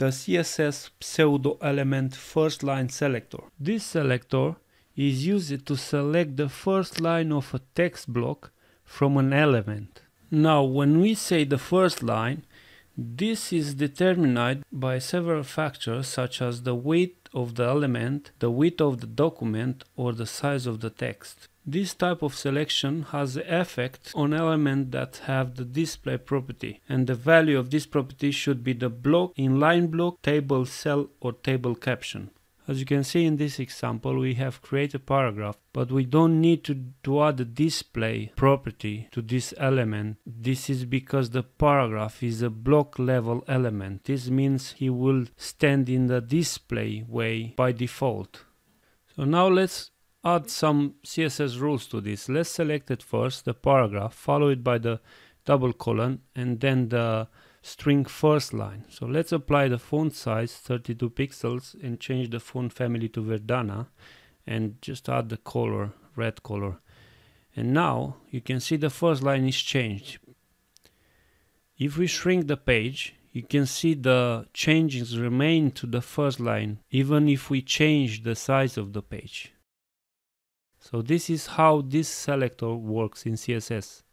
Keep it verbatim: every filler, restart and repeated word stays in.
the C S S pseudo-element first line selector. This selector is used to select the first line of a text block from an element. Now, when we say the first line, this is determined by several factors such as the weight of the element, the width of the document, or the size of the text. This type of selection has the effect on elements that have the display property, and the value of this property should be the block, inline block, table cell, or table caption. As you can see in this example, we have created a paragraph, but we don't need to, to add a display property to this element. This is because the paragraph is a block level element. This means he will stand in the display way by default. So now let's add some C S S rules to this. Let's select it first, the paragraph, followed by the double colon, and then the string first line. So let's apply the font size thirty-two pixels and change the font family to Verdana and just add the color, red color. And now you can see the first line is changed. If we shrink the page, you can see the changes remain to the first line even if we change the size of the page. So this is how this selector works in C S S.